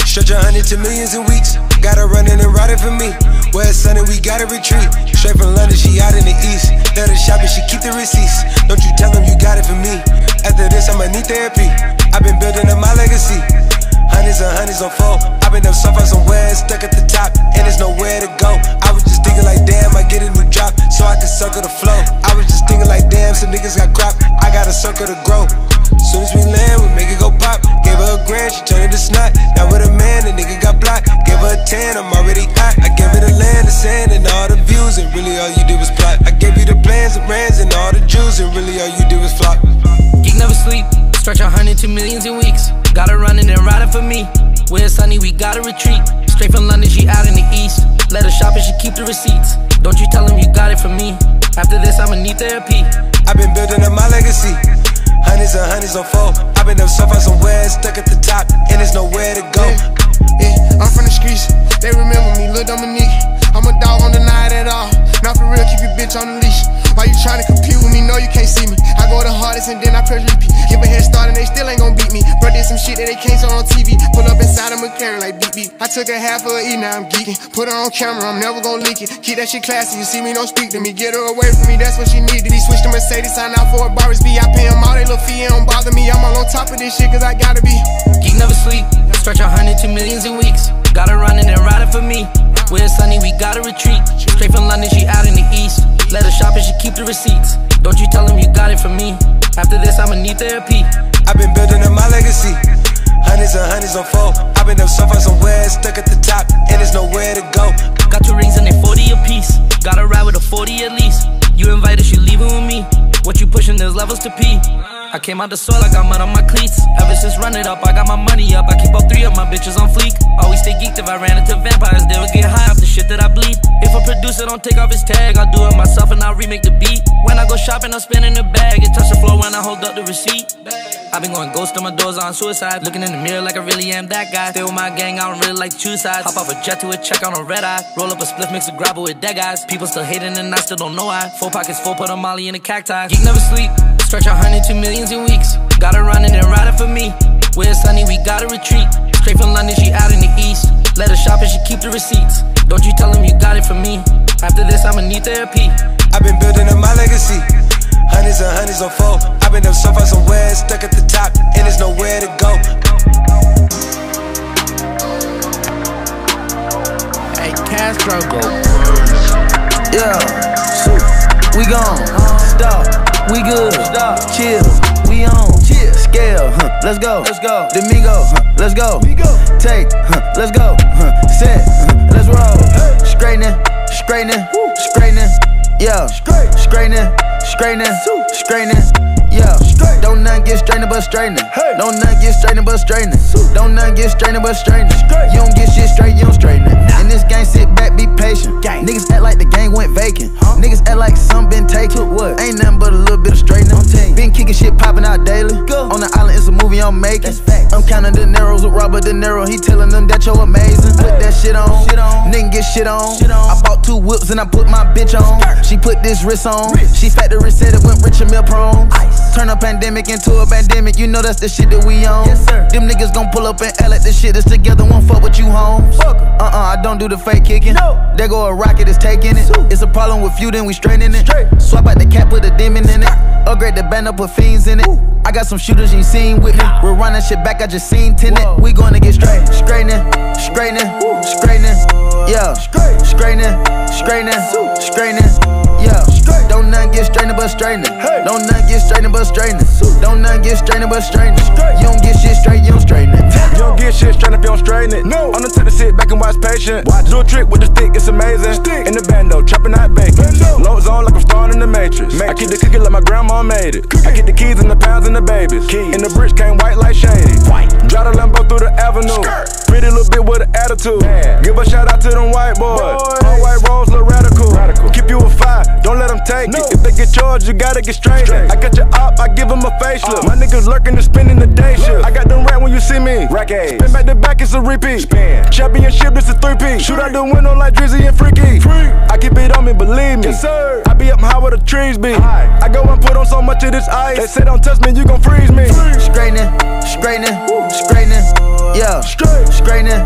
Stretch 100 to millions in weeks. Gotta run in and ride it for me. Where it's sunny, we gotta retreat. Straight from London, she out in the east. Let her shop and she keep the receipts. Don't you tell them you got it for me. After this, I'ma need therapy. I've been building up my legacy. Hundreds and hundreds on four. I've been up so far somewhere, stuck at the top, and there's nowhere to go. I was just thinking like, damn, I get a new drop, so I can circle the flow. I was just thinking like, damn, some niggas got crop, I got a circle to grow. Soon as we land, we make it go pop. Gave her a grand, she turned it to snot. Now with a man, the nigga got blocked. Gave her a 10, I'm already hot. I gave her the land, the sand, and all the views, and really all you did was plot. I gave you the plans, the brands, and all the jewels, and really all you did was flop. Geek never sleep, stretch 100 to millions in weeks. Gotta run it and ride it for me. Where it's sunny, we gotta retreat. Straight from London, she out in the east. Let her shop and she keep the receipts. Don't you tell them you got it from me. After this, I'ma need therapy. I've been building up my legacy. Hundreds and hundreds on four. I've been up so far somewhere, stuck at the top, and there's nowhere to go. Yeah, I'm from the streets, they remember me, Lil Dominique. I'm a dog, don't deny it at all. Not for real, keep your bitch on the leash. Why you tryna compete with me? No, you can't see me. I go the hardest and then I press repeat. Give a head start and they still ain't gon' beat me. Bro did some shit that they can't show on TV. Pull up inside a McLaren like beep beep. I took a half of a E, now I'm geeking. Put her on camera, I'm never gon' leak it. Keep that shit classy, you see me, don't speak to me. Get her away from me, that's what she need. Did he switch to Mercedes, sign out for a Barris B? I pay him all they little fee, it don't bother me. I'm all on top of this shit cause I gotta be. Geek never sleep, stretch 100 to millions in weeks. Gotta run it and ride it for me. Where it's sunny, we gotta retreat. Straight from London, she out in the east. Let her shop and she keep the receipts. Don't you tell them you got it from me. After this, I'ma need therapy. I've been building up my legacy. Hundreds and hundreds on four. I've been up so far somewhere, stuck at the top, and there's nowhere to go. Got 2 rings and they 40 apiece. Gotta ride with a 40 at least. You invited, you leaving with me. What you pushing, there's levels to pee. I came out the soil, I got mud on my cleats. Ever since run it up, I got my money up. I keep all 3 of my bitches on fleek. Always stay geeked. If I ran into vampires, they would get high off the shit that I bleed. If a producer don't take off his tag, I'll do it myself and I'll remake the beat. When I go shopping, I'm spinning the bag. It touch the floor when I hold up the receipt. I've been going ghost on my doors on suicide. Looking in the mirror like I really am that guy. Stay with my gang, I don't really like to choose sides. Hop off a jet to a check on a red eye. Roll up a spliff, mix a grabber with dead guys. People still hating and I still don't know why. 4 pockets full, put a molly in a cacti. Geek never sleep, stretch 100 to millions in weeks. Gotta run it and ride it for me. Where it's sunny, we gotta retreat. Straight from London, she out in the east. Let her shop and she keep the receipts. Don't you tell them you got it from me. After this, I'ma need therapy. I've been building up my legacy. Hundreds and hundreds on four. I've been up so far somewhere, stuck at the top, and there's nowhere to go. Hey, Castro, go. Yeah, we gone. Stop, we good. Chill, we on. Scale, let's go. Domingo, let's go. Take, let's go. Set, let's roll. Straightening. Yeah, straightening. Yeah, don't nothing get strained but straightening. Don't nothing get strained but straightening. Don't nothing get strained but straightening. You don't get shit straight, you don't straighten it. In this game, sit back, be patient. Niggas act like the game went vacant. Niggas act like some been taken. What? Ain't nothing but a little bit of straightening. Been kicking shit popping out daily. On the island, it's a movie I'm making. I'm counting the Neros with Robert De Niro. He telling them that you're amazing. Put that shit on. Nigga get shit on. I bought 2 whips and I put my bitch on. She put this wrist on. She factory said it went rich and meal prone. Turn a pandemic into a pandemic. You know that's the shit that we on. Them niggas gon' pull up and L at the shit that's together. Won't fuck with you, homes. I don't do the fake kicking. There go a rocket, it's taking it. It's a problem with you, then we straightening it. Swap out the cap, put a demon in it. Upgrade the band up, put fiends in it. I got some shooters you ain't seen with me. We're running shit back, I just seen tenant. We gonna get straight. Straightening. Yeah, straightening. Yeah, don't nothing get strained but straightening. Don't nothing get strained but straightening. Don't nothing get strained but straightening. You don't get shit straight, you don't straighten it. You don't get shit straight if you don't straighten it. No, I'm the type to sit back and watch patient. Do a trick with the stick, it's amazing. In the bando, chopping out bacon. Loads on like I'm starring in the Matrix. I keep the cookie like my grandma made it. I get the keys and the pounds and the babies. And the bricks came white like shady. Drive the Lambo through the avenue. Pretty little bit with an attitude. Give a shout out to them white boys. All white rolls look radical. Keep you a 5, don't let them take it. If they get charged, you gotta get straight. I got your op, I give them a facelift. My niggas lurking and spending the day shift. I got them rat when you see me. Spin back to back, it's a repeat. Championship, it's a 3-piece. Shoot out the window like Drizzy and Freaky. I keep it on me, believe me. I be up high where the trees be. I go and put on so much of this ice. They say don't touch me, you gon' freeze me. Straightening. Yeah, straightening. straightening,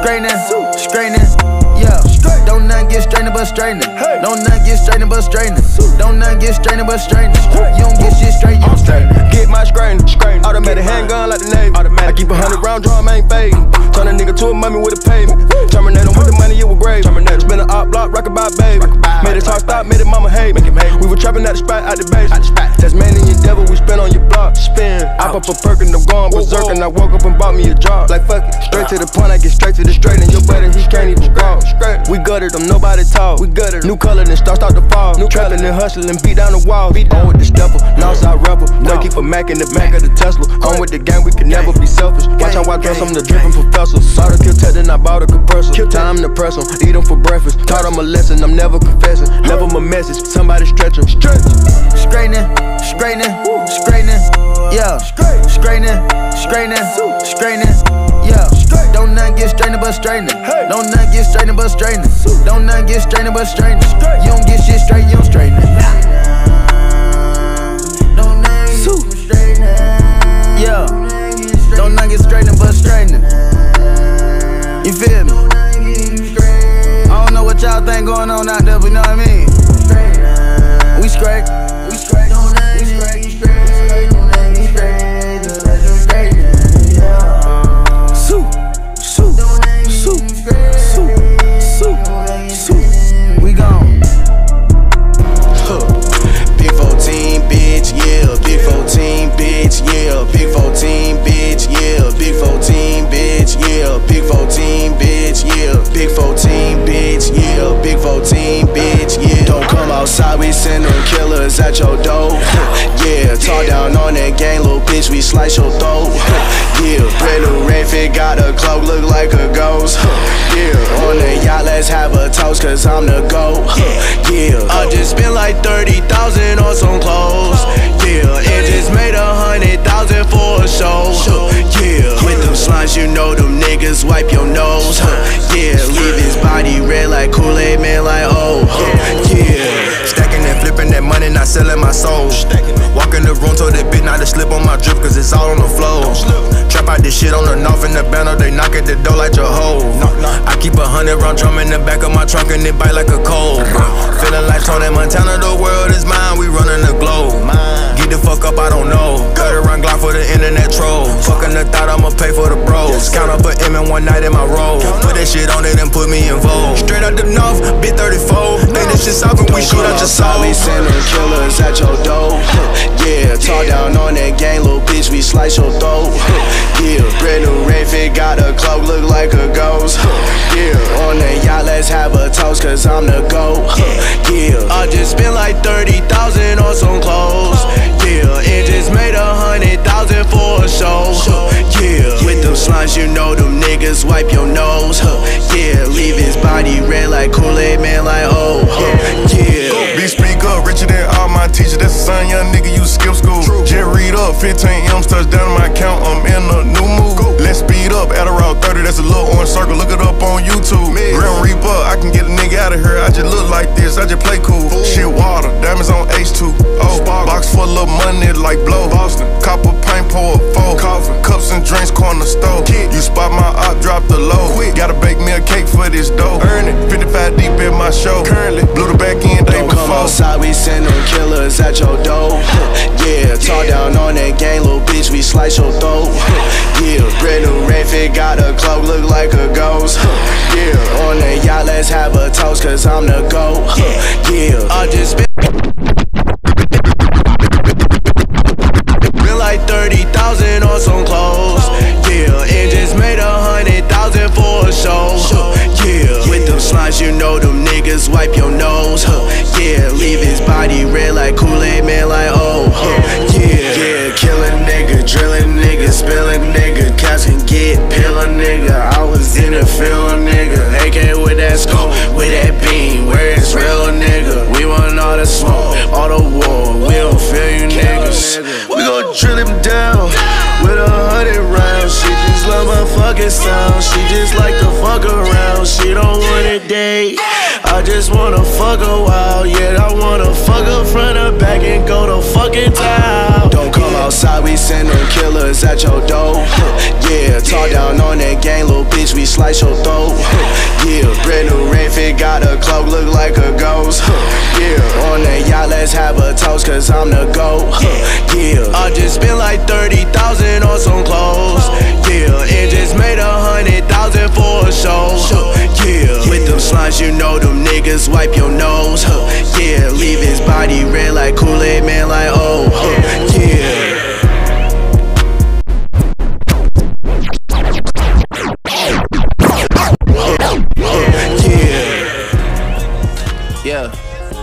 yeah. Don't nothing get straightening but straightening. Don't nothing get straightening but straightening. Don't nothing get straightening but straightening. You don't get shit straight, you don't straighten. Get my straightening, automatic handgun like the Navy. I keep 100 round drum, ain't fading. Turn a nigga to a mummy with a payment. Terminate him with the money, it was grave. Spin an op block, rock about baby. Made it talk stop, made it mama hate. We were trapping at the spot, out the base. Tasmanian devil, we spin on your block. Spin. I pop a perk and I'm going berserk. And I woke up and bought me a job. Like fuck it, straight to the point, I get straight to the straight. And your buddy, he can't even walk. We gutted them, nobody talk. We gutted new color, then start to fall. New trapping and hustling, beat down the walls. On with the stepper, Northside rebel. Boy, keep a Mac in the back of the Tesla. On with the gang, we can never be selfish. Watch how I dress, I'm the dripping professor. Saw the kill tech, then I bought a compressor. Time to press them, eat them for breakfast. Taught them a lesson, I'm never confessing. Level my message, somebody stretch them. Straightening, yeah. Straightening, yeah. Don't nothing get straightening but straightening. Don't nothing get straightening but straightening. Don't nothing get straightening but straightening. You don't get shit straight, you don't straighten it. Yeah. Don't nothing get straightening but straightening. You feel me? I don't know what y'all think going on out there, but you know what I mean? We straight. We gone. Big 14, bitch, yeah. Big 14, bitch, yeah. Big 14, bitch, yeah. Big 14, bitch, yeah. Big 14, bitch, yeah. Big 14, bitch, yeah. Big 14, bitch, yeah. Don't come outside, we send them killers at your door. Yeah, talk down on that gang, little bitch, we slice your throat. Yeah, brand new red fit, got a cloak, look like a ghost. Yeah, on the yacht, let's have a toast, cause I'm the GOAT. Yeah, I just spent like 30,000 on some clothes. Yeah, and just made 100,000 for a show. Yeah, with them slimes, you know them niggas wipe your nose. Yeah, leave his body red like Kool-Aid man, like oh. Yeah, stacking and flipping that money, not selling my soul. Walk in the room, told that bitch not to slip on my drip, cause it's all on the floor. Trap out this shit on the north in the banner, they knock at the door like Jehovah. I keep 100 round drum in the back of my trunk and it bite like a cold. Feeling like Tony Montana, the world is mine, we running the globe. Get the fuck up, I don't know. Cut around Glock for the internet troll. Fucking the thought I'ma pay for the bros. Count up a M in one night in my roll. Put that shit on it and put me in vogue. Straight out the north, bit 34. Think this shit soft and we shoot out your soul. We send them killers at your door. Yeah, talk down on that gang, little bitch, we slice your throat. Yeah, brand new red fit, got a cloak, look like a ghost. Yeah, on that yacht, let's have a toast, cause I'm the GOAT. Yeah, I just spent like 30,000 on some clothes. Yeah, and just made 100,000 for a show. Yeah, with them slimes, you know them niggas wipe your nose. Yeah, leave his body red like Kool-Aid man, like oh. Yeah, Big speak up, richer than all my teachers. That's a son, young nigga, you skip school. Just read up, 15 M's touchdown in my account, I'm in a new mood. Let's speed up, Adderall 30, that's a little orange circle, look it up on YouTube. Grim Reaper, I can get a nigga out of here, I just look like this, I just play cool. Shit water, diamonds on H2. Oh, box full of money like blow. Boston, copper paint, pour a four. Coffee, cups and drinks, corner store. You spot my op, drop the low. Gotta bake me a cake for this dough. Earn it, 55 deep in my show. Currently, blew the back end day before. Come outside, we send them killers at your door. Yeah, talk down on that gang, little bitch, we slice your throat. Yeah, brand new red fit, got a cloak, look like a ghost. Yeah, on that yacht, let's have a toast, cause I'm the GOAT. Yeah, I just spent like 30,000 on some clothes. Yeah, and just made 100,000 for a show. Yeah, with them slimes, you know them niggas wipe your nose. Yeah, leave his body red like Kool-Aid man, like oh. Yeah, kill a nigga, drill a nigga, spill a nigga, cats can get pill a nigga. I was in the field, nigga, AK with that scope, with that beam, where it's real, nigga. We want all the smoke, all the war, we don't feel you niggas. We gon' drill him down with 100 rounds. She just love my fucking sound. She just like to fuck around. She don't want a date, I just wanna fuck a while. Yeah, I wanna fuck her front or back and go to fucking town. Don't come outside Westside, we send them killers at your door. Yeah, talk down on that gang, little bitch, we slice your throat. Yeah, brand new red fit, got a cloak, look like a ghost. Yeah, on that yacht, let's have a toast, cause I'm the GOAT. Yeah, I just spent like 30,000 on some clothes. Yeah, and just made 100,000 for a show. Yeah, with them slimes, you know them niggas wipe your nose. Yeah, leave his body red like Kool-Aid man, like oh. Yeah. Yeah,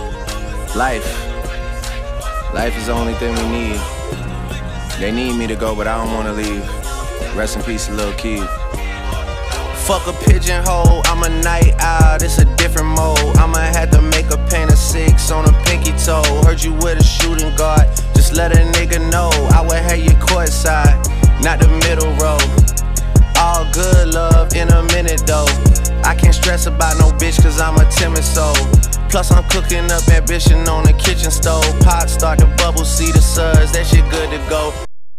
life is the only thing we need. They need me to go, but I don't wanna leave. Rest in peace, Lil Keith. Fuck a pigeonhole, I'm a night owl, it's a different mode. I'ma have to make a paint of 6 on a pinky toe. Heard you with a shooting guard, just let a nigga know. I would have you courtside, not the middle row. All good love in a minute though. I can't stress about no bitch cause I'm a timid soul. Plus I'm cooking up ambition on the kitchen stove. Pot start to bubble, see the suds, that shit good to go.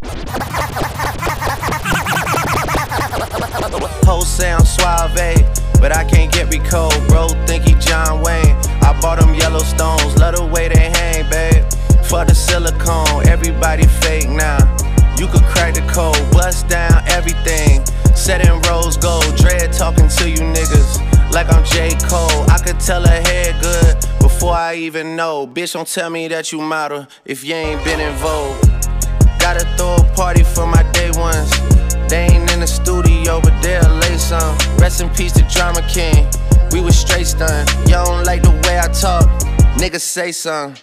Hoes say I'm suave, but I can't get me cold. Bro think he John Wayne, I bought them Yellowstones. Love the way they hang, babe. For the silicone, everybody fake now. You could crack the code, bust down everything. Set in rose gold, dread talking to you niggas like I'm J. Cole. I could tell her head good before I even know. Bitch, don't tell me that you model if you ain't been in vogue. Gotta throw a party for my day ones. They ain't in the studio, but they'll lay some. Rest in peace to Drama King, we was straight stunned. Y'all don't like the way I talk, niggas say something.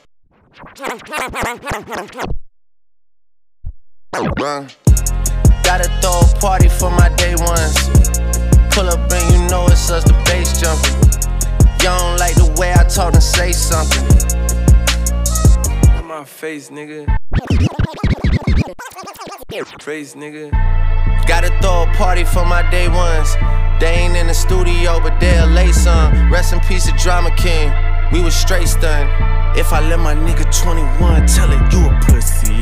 Gotta throw a party for my day ones. Pull up and you know it's us, the bass jumping. Y'all don't like the way I talk and say something. In my face, nigga. Face, nigga. Gotta throw a party for my day ones. They ain't in the studio, but they'll lay some. Rest in peace to Drama King, we was straight stunned. If I let my nigga 21 tell it, you a pussy.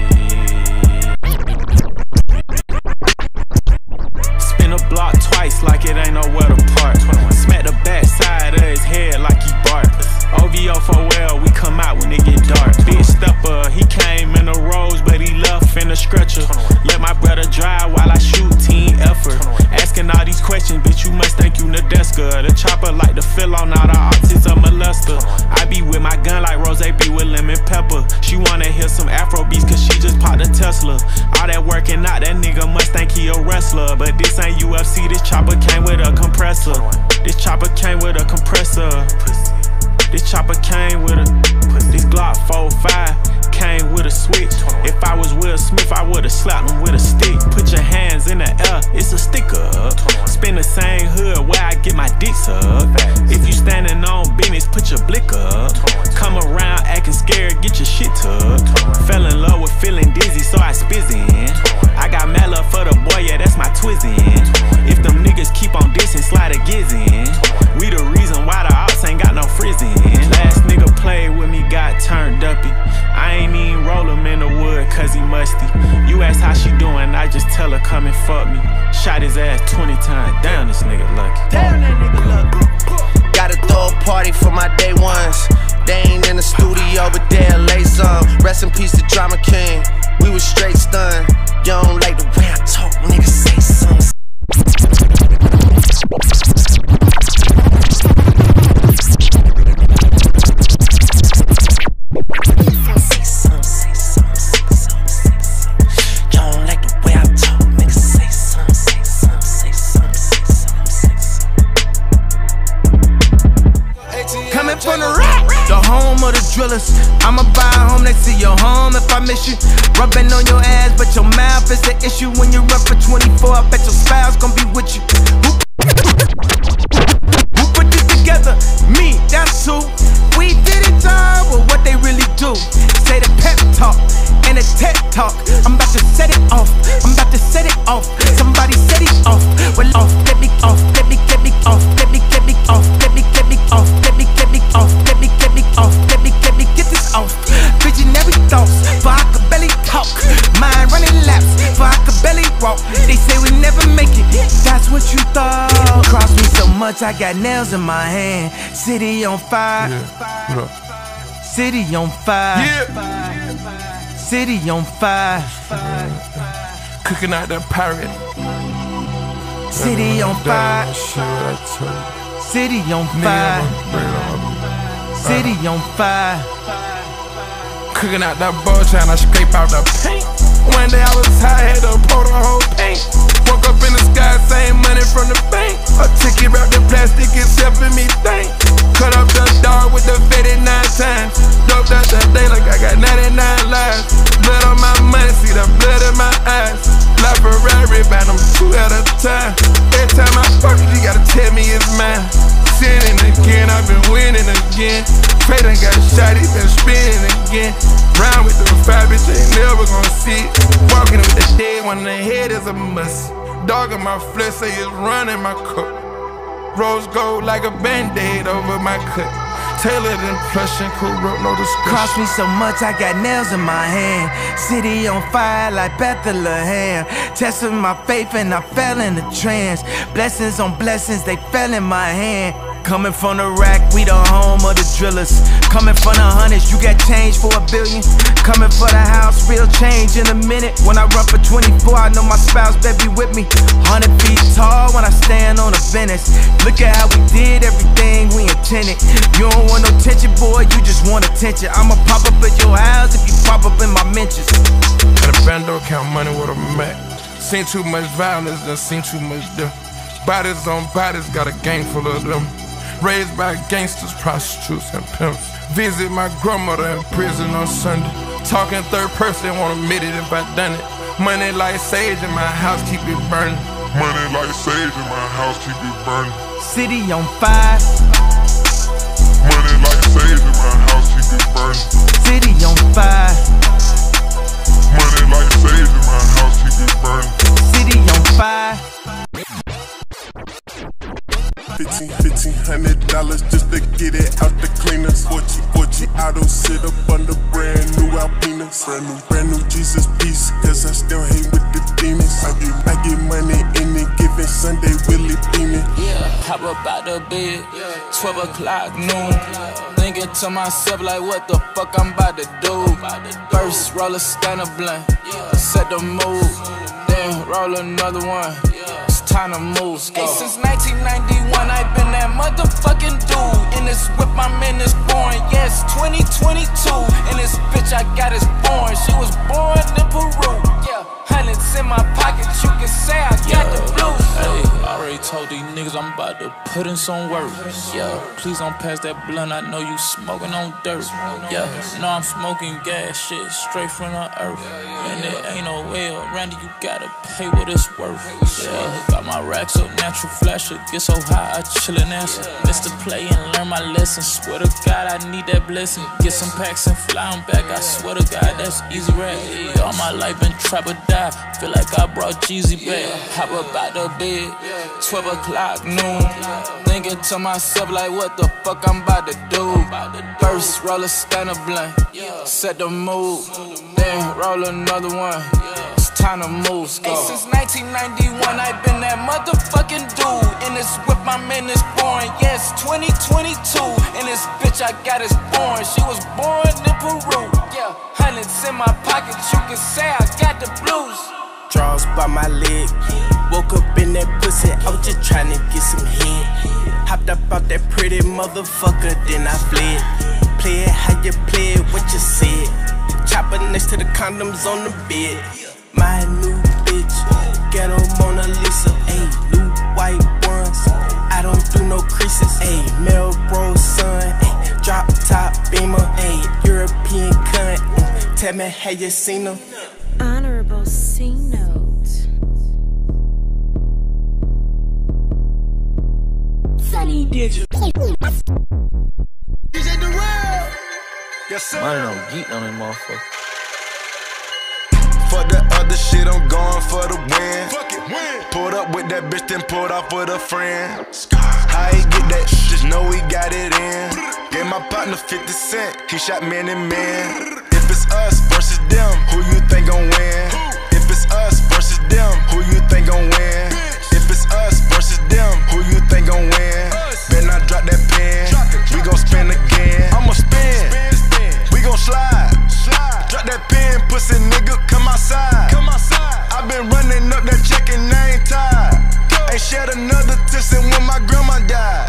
Spin a block twice like it ain't nowhere to park. Smack the back side of his head like he bark. OVO for well, we come out when it get dark. Big stepper, he came in a rose, but he left in a stretcher. Let my brother drive while I shoot, team effort. Asking all these questions, bitch, you must think you Nadeska. The chopper like to fill on all the optics of molester. I be with my gun like Rose be with lemon pepper. She wanna hear some Afro beats cause she just popped a Tesla. All that working out, that nigga must think he a wrestler. But this ain't UFC, this chopper came with a compressor. This chopper came with a compressor. This chopper came with a, this Glock 45 came with a switch. If I was Will Smith, I would've slapped him with a stick. Put your hands in the air, it's a sticker. Spin the same hood where I get my dick sucked. If you standing on business, put your blick up. Come around acting scared, get your shit tucked. Fell in love with feeling dizzy, so I spizzin'. I got mad love for the boy, yeah, that's my twizzin'. If them niggas keep on dissing, slide a gizzin'. We the reason why the ops ain't got no frizzin'. Last nigga played with me, got turned uppy. I ain't even roll him in the wood cause he musty. You ask how she doing, I just tell her come and fuck me. Shot his ass 20 times, damn this nigga lucky. Damn that nigga lucky. Gotta throw a party for my day ones. They ain't in the studio, but they'll lay some. Rest in peace to Drama King, we was straight stunned. You don't like the way I talk, nigga, say something. I'ma buy a home next to your home if I miss you. Rubbing on your ass, but your mouth is the issue. When you're up for 24, I bet your spouse gon' be with you. Who put this together? Me, that's who. We did it all, but what they really do. Say the pep talk and the TED talk. I'm about to set it off, I'm about to set it off. Somebody set it off, well off, get me off, get me off, get me off, get me off, get me off, get me off, get me get this off. Visionary thoughts, but I can barely talk. My much, I got nails in my hand. City on fire. Yeah. What up? City on fire. Yeah. City on fire. Cooking out that pirate. City on fire. City on fire. City on fire. Cooking out that bullshit and I scrape out the paint. One day I was high, had to pour the whole paint. Woke up in the sky, same money from the bank. A ticket wrapped in plastic, it's helping me think. Cut up the dog with the 59 times. Doped out that day like I got 99 lives. Blood on my money, see the blood in my eyes. Like Ferrari, buy them 2 at a time. Every time I fuck you gotta tell me it's mine. Sinning again, I've been winning again. Pray done got shot, he been spinning again. Round with the 5 bitch, ain't never gonna see it. Walking with the dead one in the head is a must. Dog in my flesh, say it's running my cup. Rose gold like a band-aid over my cut. Tailored and plush and corrupt, no discussion. Cost me so much, I got nails in my hand. City on fire like Bethlehem. Testing my faith and I fell in a trance. Blessings on blessings, they fell in my hand. Coming from the rack, we the home of the drillers. Coming from the hundreds, you got change for $1 billion. Coming for the house, real change in a minute. When I run for 24, I know my spouse better be with me. 100 feet tall when I stand on the Venice. Look at how we did everything we intended. You don't want no tension, boy, you just want attention. I'ma pop up at your house if you pop up in my mentions. At a bando, count money with a Mac. Seen too much violence, done seen too much death. Bodies on bodies, got a gang full of them. Raised by gangsters, prostitutes, and pimps. Visit my grandmother in prison on Sunday. Talking third person, won't admit it if I done it. Money like sage in my house, keep it burning. Money like sage in my house, keep it burning. City on fire. Money like sage in my house, keep it burning. City on fire. Money like sage in my house, keep it burning. City on fire. $1,500 just to get it out the cleaners. 40 auto sit up on the brand new Alpinas. Brand new Jesus piece, cause I still hang with the demons. I get money any given Sunday, Willie beaming. Yeah, hop up out the bed, 12 o'clock noon. Thinking to myself like what the fuck I'm about to do. First roll a Stunner blunt, set the mood. Then roll another one. Time to move, go. Hey, since 1991, I've been that motherfucking dude. In this whip, my man is born. Yes, 2022. In this bitch, I got is born. She was born in Peru. Yeah, hundreds in my pocket. You can say I got the blues. Hey, I already told these niggas I'm about to put in some work. Yeah, please don't pass that blunt. I know you smoking on dirt. Yeah, no, I'm smoking gas shit straight from the earth. And there ain't no way around it. You gotta pay what it's worth. Yeah. My racks up, natural flasher. Get so high, I chillin' answer. Missed the play and learn my lesson. Swear to God, I need that blessing. Get some packs and fly on back. I swear to God, that's easy rap. All my life been trap or die. Feel like I brought Jeezy back. Hop up out the bed, 12 o'clock noon. Thinking to myself like what the fuck I'm about to do. First roll a Stunner blunt, set the mood. Then roll another one. Time to move, go. Hey, since 1991, I've been that motherfucking dude. In this whip, my man is born. Yes, 2022. In this bitch, I got is born. She was born in Peru. Yeah, hundreds in my pocket. You can say I got the blues. Draws by my leg. Woke up in that pussy. I was just trying to get some head. Hopped up out that pretty motherfucker, then I fled. Play it how you play it, what you said. Chopper next to the condoms on the bed. My new bitch, ghetto Mona Lisa, ayy, new white ones. I don't do no creases, ayy, Melrose Sun, ayy, drop top Beamer, ayy, European cunt. Tell me, have you seen them? Honorable C note. Sunny Digital. DJ Durrell. Yes, sir. I don't know, geek on that motherfucker. Fuck the other shit, I'm going for the win. Fuck it, win. Pulled up with that bitch, then pulled off with a friend. How he get that? Just know he got it in. Gave my partner 50 cents, he shot man and man. If it's us versus them, who you think gon' win? If it's us versus them, who you think gon' win? If it's us versus them, who you think gon' win? had another tissue when my grandma died.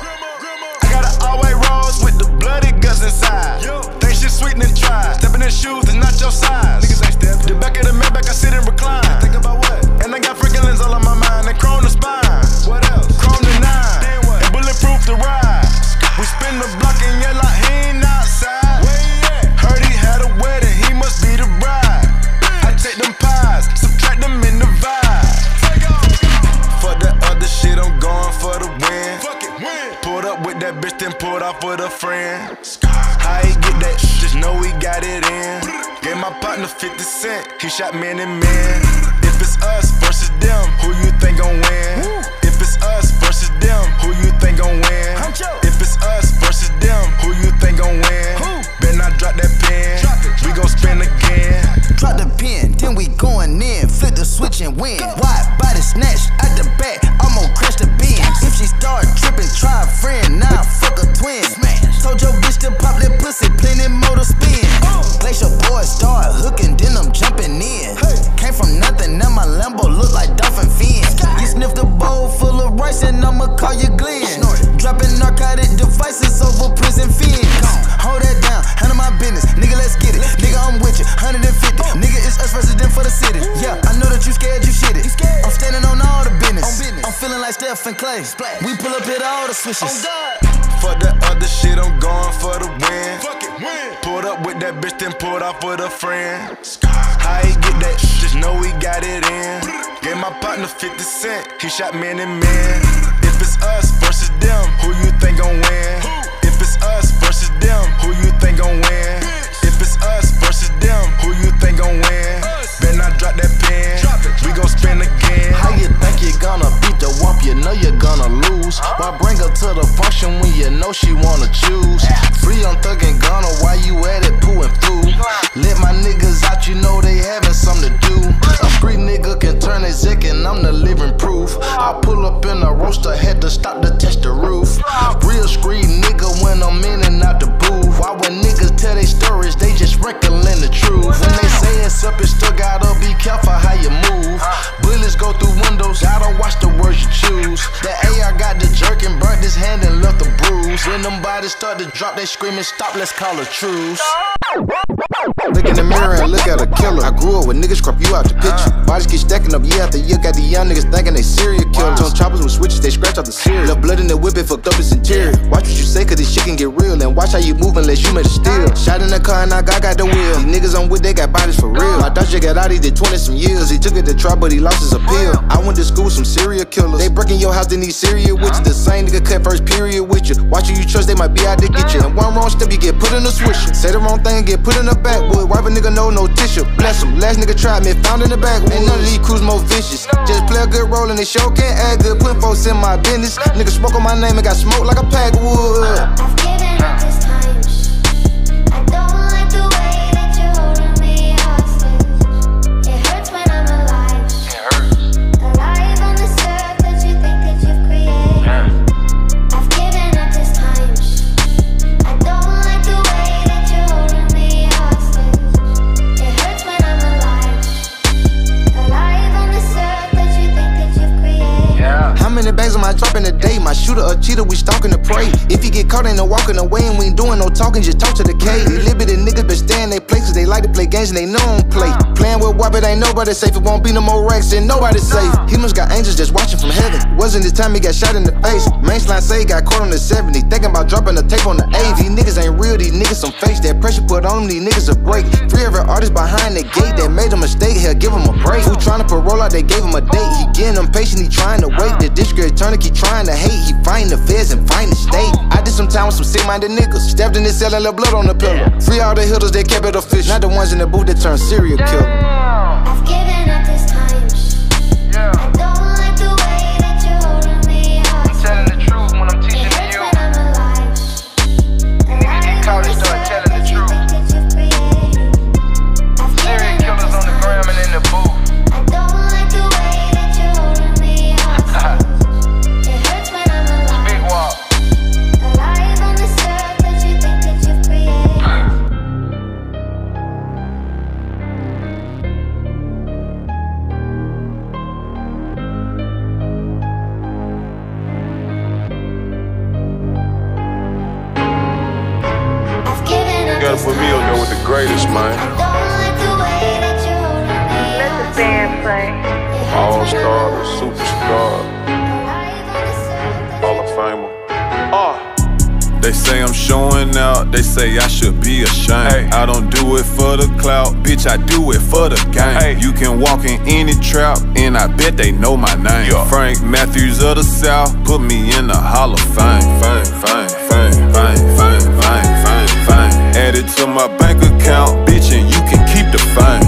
I got an all-white rose with the bloody guts inside. Think shit sweet and try. Stepping in shoes is not your size. Niggas ain't stepping. The back of the Maybach, I sit and recline. Think about what? And I got freaking lens all on my mind. And chrome the spine. What else? Chrome the 9. And bulletproof the ride. We spin the block and yell like he ain't outside. Heard he had a wedding, he must be the bride. I take them pies, subtract them in the vibe. Fuck that other shit, I'm going for the win. Pulled up with that bitch, then pulled off with a friend. How he get that? Just know we got it in. Gave my partner 50 cents, he shot men and men. If it's us versus them, who you think gon' win? If it's us versus them, who you think gon' win? If it's us versus them, who you think gon' win? Better not drop that pen, we gon' spin again. Drop the pen, then we going in. Flip the switch and win. Wide body snatch at the back, I'ma crash the Benz. If she start tripping, try a friend, now fuck a twin. Told your bitch to pop that pussy, plenty motor spin. Glacier boys start hooking, then I'm jumping in. Came from nothing, now my Lambo look like dolphin fin. You sniffed a bowl full of rice and I'ma call you Glenn. Dropping narcotic devices over prison fins. Hold that down, handle my business, nigga let's get it. Nigga I'm with you, 150. Nigga it's us versus them for the city. Yeah, I know that you scared, you shit it. I'm standing on all the business. I'm feeling like Steph and Clay. We pull up hit all the switches. Fuck that other shit, I'm going for the win. Pulled up with that bitch, then pulled off with a friend. How he get that? Just know we got it in. Gave my partner 50 cents, he shot men and men. If it's us versus them, who you think gon' win? If it's us versus them, who you think gon' win? If it's us versus them, who you think gon' win? Better not drop that pen, we gon' spin again. How you think you're gonna beat the wump? You know you're gonna lose. Why bring her to the function when you know she wanna choose? Free on Thug and Gunna, why you at it pooing through? Let my niggas out, you know they having something to do. A street nigga can turn exec and I'm the living proof. I pull up in a roaster, had to stop to test the roof. Real street nigga when I'm in and out the booth. Why when niggas tell they stories, they just recollect the truth. When they say it's up, it's still gotta be careful how you move. Bullets go through windows, gotta watch the words you choose. The AR got the jerk and burnt his hand and left the bruise. When them bodies start to drop, they screaming stop, let's call a truce. Look in the mirror and look at a killer. I grew up with niggas crop you out the picture. Bodies keep stacking up year after year. Got the young niggas thinking they serial killers. On choppers with switches, they scratch out the cereal. Left blood in the whip, it fucked up its interior. Watch what you say, cause this shit can get real. And watch how you move unless you made a steal. Shot in the car and I got the wheel. These niggas I'm with, they got bodies for real. My Dodger got out, he did 20 some years. He took it to trial, but he lost his appeal. I went to school with some serial killers. They breaking your house, they need serial with you. The same nigga cut first period with you. Watch who you trust, they might be out to get you. And one wrong step, you get put in a swisher. Say the wrong thing, get put in the backwood. Wipe a nigga no tissue. Bless him. Last nigga tried me, found in the backwood. Ain't none of these crews more vicious. Just play a good role and they show can't act good. Putting folks in my business. Niggas spoke on my name and got smoked like a pack of wood. I've given up this time. I don't like the way that you're holding me hostage. It hurts when I'm alive. Alive on this earth that you think that you've created. I've given up this time. I don't like the way that you're holding me hostage. It hurts when I'm alive. Alive on this earth that you think that you've created. How many bags am I dropping a day? My shooter a cheater, we stalking to pray. If you get caught, ain't no walking away, and we ain't doing no talking, just talk to the K. These limited niggas been stay in they place, cause they like to play games and they know don't play. Playing with WAP, it ain't nobody safe. It won't be no more racks, and nobody safe. Humans got angels just watching from heaven. Wasn't the time he got shot in the face. Mainline say he got caught on the 70. Thinking about dropping the tape on the 80. These niggas ain't real, these niggas some fakes. That pressure put on them, these niggas a break. Free every artist behind the gate that made a mistake, hell, give him a break. Who trying to parole out, they gave him a date. He getting impatient, he trying to wait. The district attorney keep trying to hate. He fighting the feds and fighting the state. I did some time with some sick-minded niggas. Stabbed in his cell and left blood on the pillow. Free all the hitters, they kept it official. Not the ones in the booth that turned serial killer. I've given up this time. I don't like the way that you're holding me hostage. I'm telling the truth when I'm teaching to you. When I'm alive. Niggas get caught and start telling the truth. Serial killers on the gram and in the booth. I don't like the way that you're holding me hostage. It hurts when I'm alive. Big walk. Alive on this earth that you think that you've created. greatest, man. Let the band play. All-star, the superstar, Hall of Famer. They say I'm showing out, they say I should be ashamed. I don't do it for the clout, bitch, I do it for the game. You can walk in any trap, and I bet they know my name. Frank Matthews of the South, put me in the Hall of Fame. Add it to my bank account, bitch, and you can keep the fame.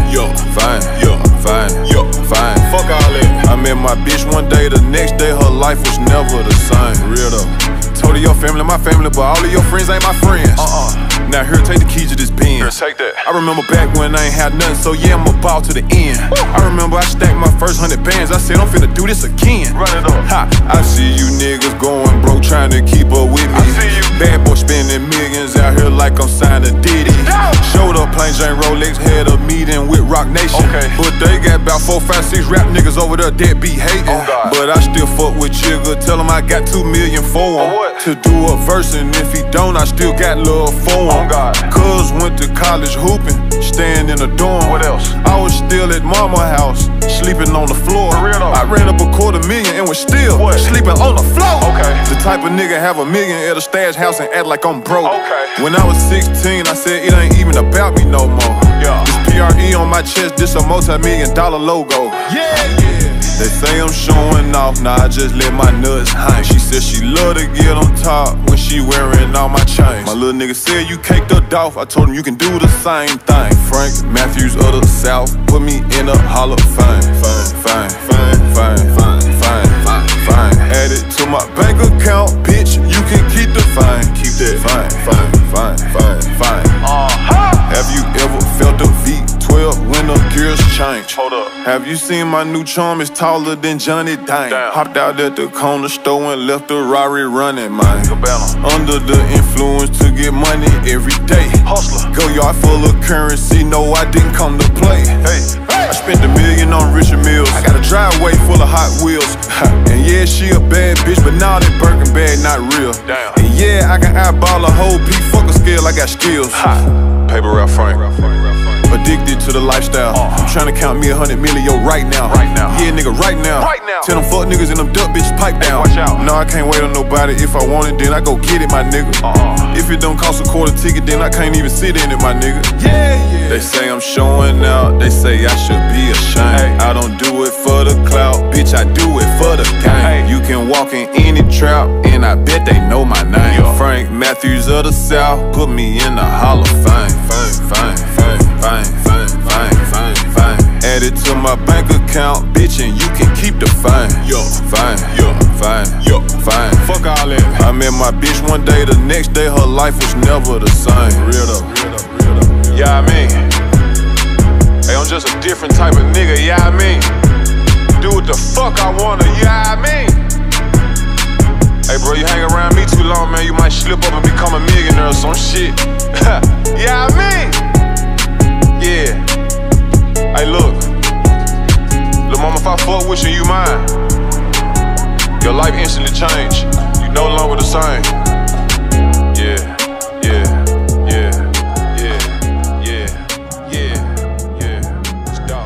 Fuck all that. I met my bitch one day, the next day her life was never the same. Real though. Told your family, my family, but all of your friends ain't my friends. Now here, take the keys to this pen. Here, take that. I remember back when I ain't had nothing, so yeah, I'ma ball to the end. I remember I stacked my first 100 bands. I said I'm finna do this again. Run it up. Ha! I see you niggas going broke, trying to keep up with me. I see you. Bad boy spending millions out here like I'm signed to Diddy. Showed up, plain Jane Rolex, had a meeting with Rock Nation. But they got about 4, 5, 6 rap niggas over there that be hating. But I still fuck with Jigga, tell him I got 2 million for him. To do a verse, and if he don't, I still got love for him. Cuz went to college hooping, staying in a dorm. What else? I was still at mama house, sleeping on the floor. I ran up $250,000 and was still sleeping on the floor. The type of nigga have $1 million at a stash house and act like I'm broke. When I was 16, I said it ain't even about me no more. This PRE on my chest, this a multi-million-dollar logo. They say I'm showing off, nah, I just let my nuts hang. She said she love to get on top when she wearing all my chains. My little nigga said you caked her off, I told him you can do the same thing. Frank Matthews of the South, put me in the Hall of Fame. Add it to my bank account, bitch, you can keep the fine. Keep that fine. Have you ever felt a V12 when the gears change? Hold up. Have you seen my new charm is taller than Johnny Dang? Hopped out at the corner store and left the Rari running, man. Under the influence to get money every day. Hustler. Go yard full of currency, no, I didn't come to play. I spent $1 million on Richard Mills. I got a driveway full of Hot Wheels. And yeah, she a bad bitch, but now that Birkin bag not real. And yeah, I can eyeball a whole beef, fuck a scale, I got skills. Paper route Frank. Addicted to the lifestyle. I'm trying to count me 100 million right now. Yeah, nigga, right now. Tell them fuck niggas and them duck bitches pipe down. No, I can't wait on nobody. If I want it, then I go get it, my nigga. If it don't cost a quarter ticket, then I can't even sit in it, my nigga. They say I'm showing out, they say I should be ashamed. I don't do it for the clout, bitch, I do it for the game. You can walk in any trap, and I bet they know my name. Frank Matthews of the South, put me in the Hall of Fame. Add it to my bank account, bitch, and you can keep the fine. Fuck all that. I met my bitch one day, the next day her life was never the same. Real though. Yeah, I mean, hey, I'm just a different type of nigga. Yeah, I mean, do what the fuck I wanna. Yeah, I mean. Hey, bro, you hang around me too long, man, you might slip up and become a millionaire or some shit. Yeah, I mean. Yeah. Hey, look. Lil' mama, if I fuck with you, you mine. Your life instantly changed. You no longer the same. Yeah. It's dark.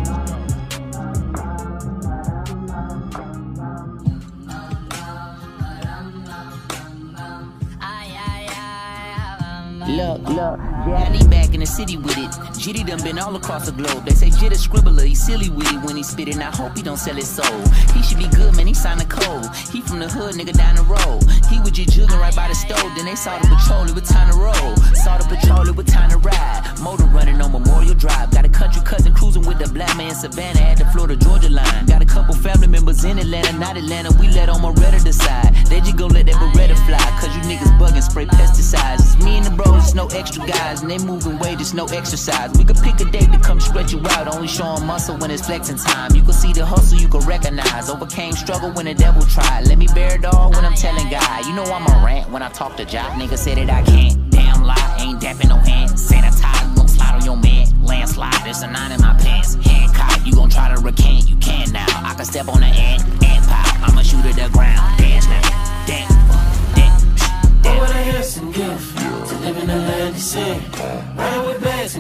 Look, Danny back in the city with it. Jitty done been all across the globe. They say Jit a scribbler, he silly with it when he spit it. I hope he don't sell his soul. He should be good, man, he signed a code. He from the hood, nigga, down the road. He was just jugging right by the stove. Then they saw the patrol, it was time to roll. Saw the patrol, it was time to ride. Motor running on Memorial Drive. Got a country cousin cruising with the black man in Savannah at the Florida-Georgia line. Got a couple family members in Atlanta, not Atlanta. We let on Moretta decide. They just go let that Beretta fly. Cause you niggas bugging, spray pesticides. It's me and the bros, it's no extra guys. And they moving weight, it's no exercise. We could pick a date to come stretch you out. Only showing muscle when it's flexing time. You can see the hustle, you can recognize. Overcame struggle when the devil tried. Let me bear it all when I'm telling God. You know I'm a rant when I talk to Jock. Nigga said that I can't. Damn lie, ain't dapping no hand. Sanitize, gon' slide on your man. Landslide, there's a 9 in my pants. Hancock, you gon' try to recant. You can now. I can step on the ant pop. I'ma shoot to the ground. Dance now. Dance. What a handsome gift to live in the land of sin. Ride with bags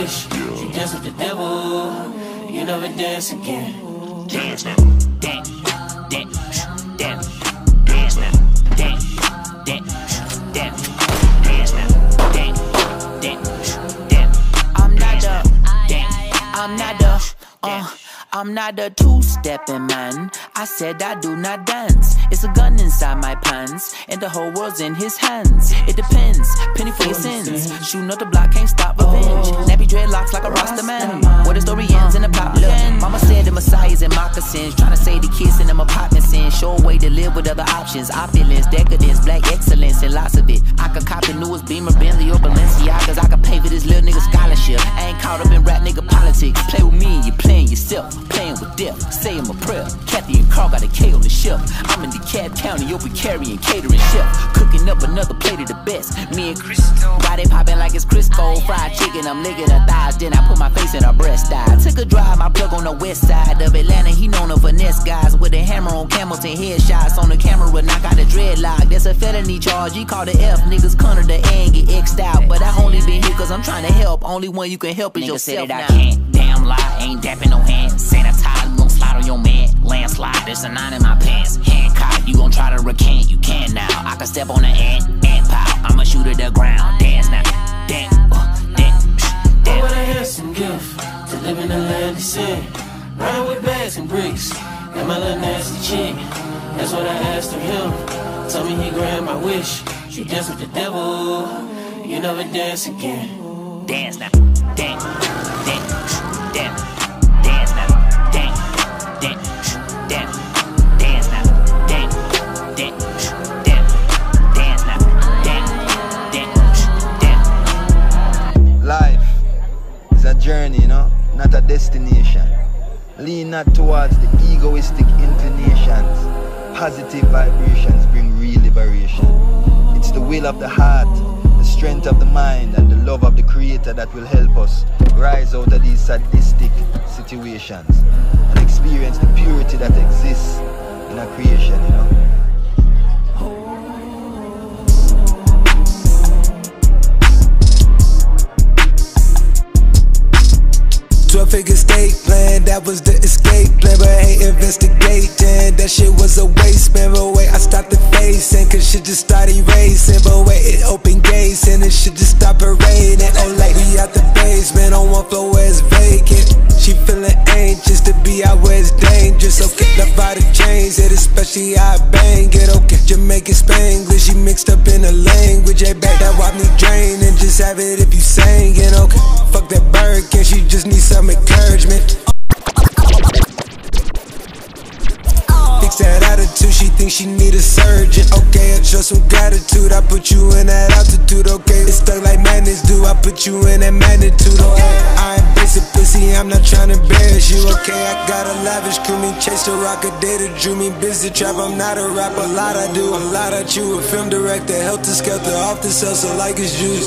wish. You dance with the devil, you never dance again. Dance now, dance, dance, dance, dance now, dance, dance, dance, dance now, dance, dance, dance. I'm not the two-stepping man. I said I do not dance. It's a gun inside my pants, and the whole world's in his hands. It depends, penny for your sins. Shooting up the block, can't stop revenge. Nappy dreadlocks like a Rasta man. Where the story ends in a pop end. Mama said the Messiah's in moccasins, trying to say the kids in them apartments in. Show a way to live with other options. Opulence, decadence, black excellence, and lots of it. I could cop the newest Beamer, Bentley, or Balenciagas. I could pay for this little nigga scholarship. I ain't caught up in rap nigga politics. Play with me, you playing yourself. Playing with death, saying my prayer. Kathy and Carl got a K on the shelf. I'm in DeKalb County, over carrying catering chef. Cooking up another plate of the best. Me and Crystal, why they popping like it's Crisco? Fried chicken, I'm licking her thighs. Then I put my face in her breast. I took a drive, my plug on the west side of Atlanta. He known of finesse guys with a hammer on Hamilton headshots. On the camera, knock out the dreadlock. That's a felony charge. He called the F. Niggas corner the A and get X'd out. But I only been here cause I'm trying to help. Only one you can help is yourself now. I can't. Damn lie, ain't dapping no hands. Sanitize, gon' slide on your man. Landslide, there's a 9 in my pants. Hancock, you gon' try to recant. You can now. I can step on the ant pow. I'ma shoot at the ground. Dance now. Dance, dance, dance. What a handsome gift to live in the land of sin. Riding with bags and bricks. And my little nasty chick. That's what I asked of him. Told me he grant my wish. You dance with the devil, you never dance again. Dance now. Dance, dance, dance. Dance now. Dance, dance, dance. Dance now. Dance, dance, dance. Dance now. Dance, dance, dance. Life is a journey, you know, not a destination. Lean not towards the egoistic inclinations. Positive vibrations bring real liberation. It's the will of the heart, the strength of the mind, and the love of the Creator that will help us rise out of these sadistic situations and experience the purity that exists in our creation, you know. 12-figure state plan, that was the escape plan. But ain't investigating, that shit was a waste, man. But wait, I stopped the facing, cause shit just started racing. But wait, it opened gates, and it shit just stopped raining. Oh, like we out the basement, on one floor where it's vacant. She feeling anxious to be out where it's dangerous. Okay, love out the chains, it especially how I bang it. Okay, Jamaican Spanglish, she mixed up in the language. Hey, back that wop me drain, and just have it if you singing. Okay, fuck that Birkin, she just needs some encouragement. Fix that attitude, she thinks she need a surgeon. Okay, I show some gratitude, I put you in that altitude. Okay, it's stuck like magnets do, I put you in that magnitude. Okay, I ain't basic pussy, I'm not trying to embarrass you. Okay, I got a lavish crew, me chase the rock, a data drew me busy trap. I'm not a rapper, a lot I do, a lot I chew. A film director, helter skelter, off the cells, so like it's juice.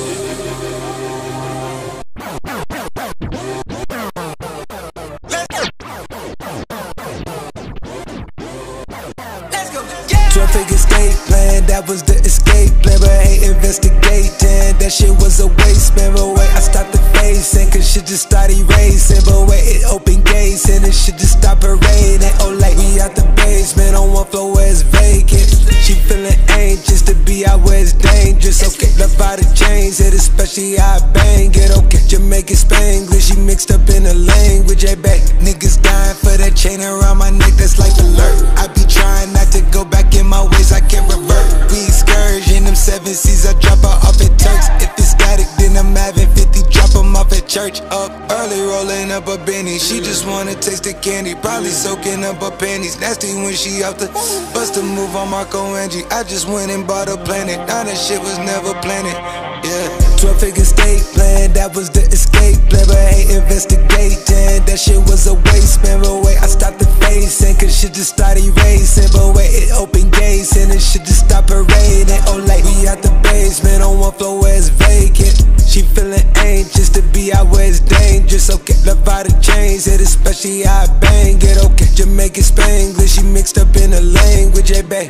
Figure state plan, that was the escape plan. But ain't investigating, that shit was a waste, man. But wait, I stopped the facing, cause shit just started racing. But wait, it opened gates, and it shit just stopped raining. Oh, like we out the basement, on one floor where it's vacant. She feeling anxious to be out where it's dangerous. Okay, love out the chains, it especially how I bang it. Okay, Jamaican Spanglish, she mixed up in the language. Hey, back, niggas dying for that chain around my neck, that's like alert. I be trying not to go back in my ways, I can't revert. We excursion, them 7 C's, I drop her off at Turks. If it's static, then I'm having 50, drop them off at church. Up early, rolling up a Benny. She just wanna taste the candy, probably soaking up her panties. Nasty when she out the bust a move on Marco Angie. I just went and bought a planet, now that shit was never planned. Yeah, 12-figure state plan, that was the escape plan. But ain't investigating, that shit was a waste, man. But wait, I stopped the facing, cause shit just started racing. But wait, it opened gates, and it shit just stopped raining. Oh, like we out the basement, on one floor where it's vacant. She feeling anxious to be out where it's dangerous. Okay, love out the chains, it especially how I bang it. Okay, Jamaican Spanglish, she mixed up in the language. Hey, babe.